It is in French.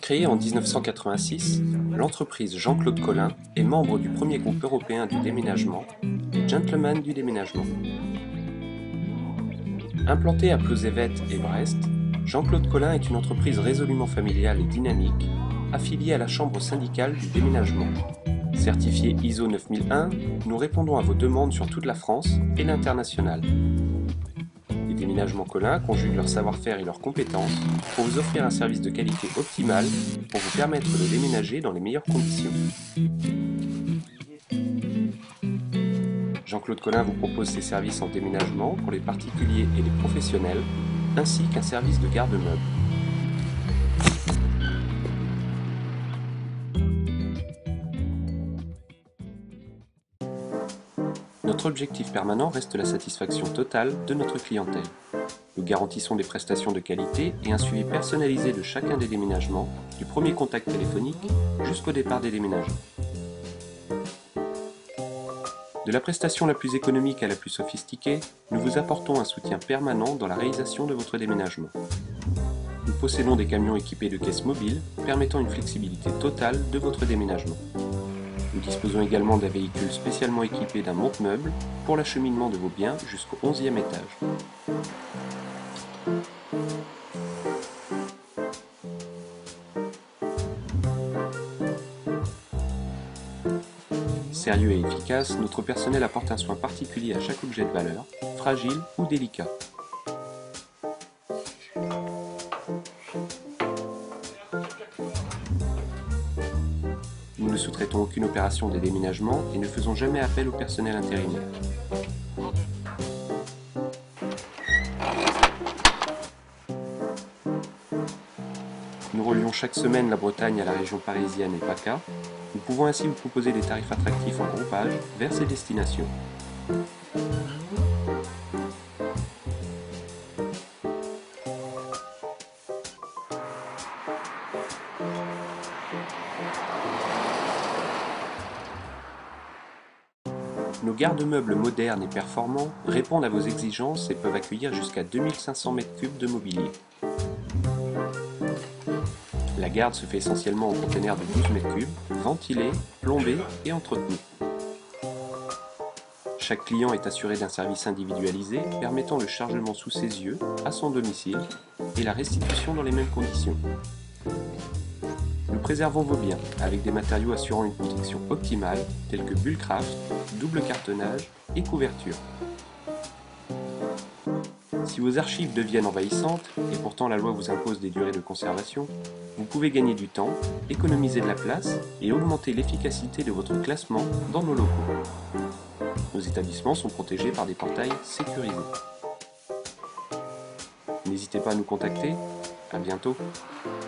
Créée en 1986, l'entreprise Jean-Claude Collin est membre du premier groupe européen du déménagement, les Gentlemen du déménagement. Implantée à Plozévet et Brest, Jean-Claude Collin est une entreprise résolument familiale et dynamique, affiliée à la Chambre syndicale du déménagement. Certifiée ISO 9001, nous répondons à vos demandes sur toute la France et l'international. Les déménagements Collin conjuguent leur savoir-faire et leurs compétences pour vous offrir un service de qualité optimale pour vous permettre de déménager dans les meilleures conditions. Jean-Claude Collin vous propose ses services en déménagement pour les particuliers et les professionnels, ainsi qu'un service de garde-meubles. Notre objectif permanent reste la satisfaction totale de notre clientèle. Nous garantissons des prestations de qualité et un suivi personnalisé de chacun des déménagements, du premier contact téléphonique jusqu'au départ des déménageurs. De la prestation la plus économique à la plus sophistiquée, nous vous apportons un soutien permanent dans la réalisation de votre déménagement. Nous possédons des camions équipés de caisses mobiles, permettant une flexibilité totale de votre déménagement. Nous disposons également d'un véhicule spécialement équipé d'un monte-meubles pour l'acheminement de vos biens jusqu'au 11e étage. Sérieux et efficace, notre personnel apporte un soin particulier à chaque objet de valeur, fragile ou délicat. Nous ne sous-traitons aucune opération de déménagement et ne faisons jamais appel au personnel intérimaire. Nous relions chaque semaine la Bretagne à la région parisienne et PACA. Nous pouvons ainsi vous proposer des tarifs attractifs en groupage vers ces destinations. Nos garde-meubles modernes et performants répondent à vos exigences et peuvent accueillir jusqu'à 2500 m3 de mobilier. La garde se fait essentiellement en conteneurs de 12 m3, ventilés, plombés et entretenus. Chaque client est assuré d'un service individualisé permettant le chargement sous ses yeux, à son domicile, et la restitution dans les mêmes conditions. Nous préservons vos biens avec des matériaux assurant une protection optimale tels que Bullcraft, double cartonnage et couverture. Si vos archives deviennent envahissantes, et pourtant la loi vous impose des durées de conservation, vous pouvez gagner du temps, économiser de la place et augmenter l'efficacité de votre classement dans nos locaux. Nos établissements sont protégés par des portails sécurisés. N'hésitez pas à nous contacter. À bientôt.